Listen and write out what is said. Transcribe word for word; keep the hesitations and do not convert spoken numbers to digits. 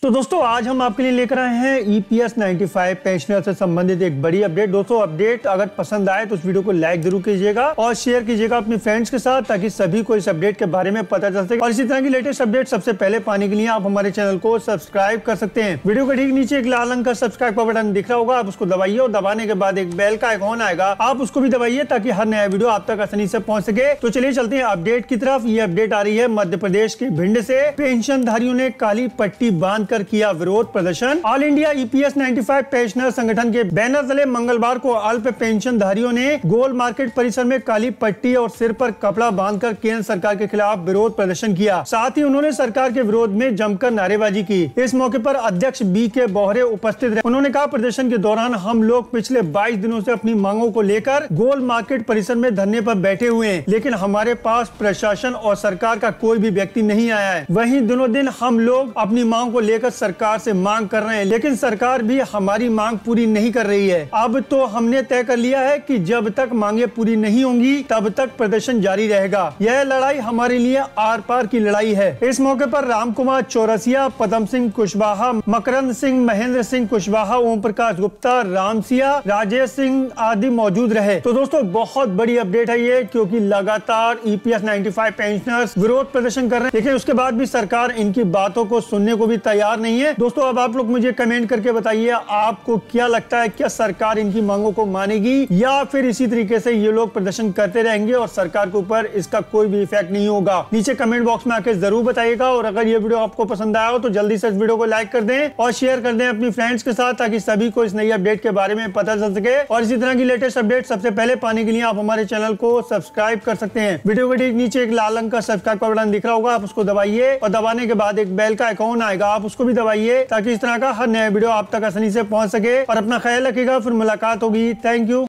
तो दोस्तों आज हम आपके लिए लेकर आए हैं ई पी एस पचानवे पेंशनर से संबंधित एक बड़ी अपडेट। दोस्तों अपडेट अगर पसंद आए तो इस वीडियो को लाइक जरूर कीजिएगा और शेयर कीजिएगा अपने फ्रेंड्स के साथ, ताकि सभी को इस अपडेट के बारे में पता चल सके। और इसी तरह की लेटेस्ट अपडेट सबसे पहले पाने के लिए आप हमारे चैनल को सब्सक्राइब कर सकते हैं। वीडियो के ठीक नीचे एक लाल रंग का सब्सक्राइब का बटन दिख रहा होगा, आप उसको दबाइए और दबाने के बाद एक बेल का आइकॉन आएगा, आप उसको भी दबाइए ताकि हर नया वीडियो आप तक आसानी से पहुंच सके। तो चलिए चलते हैं अपडेट की तरफ। ये अपडेट आ रही है मध्य प्रदेश के भिंड से। पेंशनधारियों ने काली पट्टी बांध कर किया विरोध प्रदर्शन। All India E P S पचानवे पेंशनर संगठन के बैनर तले मंगलवार को अल्प पेंशनधारियों ने गोल मार्केट परिसर में काली पट्टी और सिर पर कपड़ा बांधकर केंद्र सरकार के खिलाफ विरोध प्रदर्शन किया। साथ ही उन्होंने सरकार के विरोध में जमकर नारेबाजी की। इस मौके पर अध्यक्ष बी के बोहरे उपस्थित रहे। उन्होंने कहा, प्रदर्शन के दौरान हम लोग पिछले बाईस दिनों से अपनी मांगों को लेकर गोल मार्केट परिसर में धरने पर बैठे हुए हैं, लेकिन हमारे पास प्रशासन और सरकार का कोई भी व्यक्ति नहीं आया है। वहीं दिनों दिन हम लोग अपनी मांग को लेकर सरकार से मांग कर रहे हैं, लेकिन सरकार भी हमारी मांग पूरी नहीं कर रही है। अब तो हमने तय कर लिया है कि जब तक मांगे पूरी नहीं होंगी तब तक प्रदर्शन जारी रहेगा। यह लड़ाई हमारे लिए आर पार की लड़ाई है। इस मौके पर राम कुमार चौरसिया, पदम सिंह कुशवाहा, मकरंद सिंह, महेंद्र सिंह कुशवाहा, ओम प्रकाश गुप्ता, रामसिया, राजेश सिंह आदि मौजूद रहे। तो दोस्तों बहुत बड़ी अपडेट है ये, क्योंकि लगातार ई पी एस पचानवे पेंशनर्स विरोध प्रदर्शन कर रहे हैं, लेकिन उसके बाद भी सरकार इनकी बातों को सुनने को भी तैयार नहीं है। दोस्तों अब आप लोग मुझे कमेंट करके बताइए, आपको क्या लगता है, क्या सरकार इनकी मांगों को मानेगी या फिर इसी तरीके से ये लोग प्रदर्शन करते रहेंगे और सरकार के ऊपर इसका कोई भी इफेक्ट नहीं होगा। नीचे कमेंट बॉक्स में आके जरूर बताइएगा। और अगर ये वीडियो आपको पसंद आया हो तो जल्दी से इस वीडियो को लाइक कर दें और शेयर कर दें अपनी फ्रेंड्स के साथ, ताकि सभी को इस नई अपडेट के बारे में पता चल सके। और इसी तरह की लेटेस्ट अपडेट सबसे पहले पाने के लिए आप हमारे चैनल को सब्सक्राइब कर सकते हैं। वीडियो के ठीक नीचे एक लाल रंग का सब्सक्राइब का बटन दिख रहा होगा, आप उसको दबाइए और दबाने के बाद एक बेल का आइकॉन आएगा, आप उसको भी दबाइए ताकि इस तरह का हर नया वीडियो आप तक आसानी से पहुंच सके। और अपना ख्याल रखिएगा, फिर मुलाकात होगी। Thank you.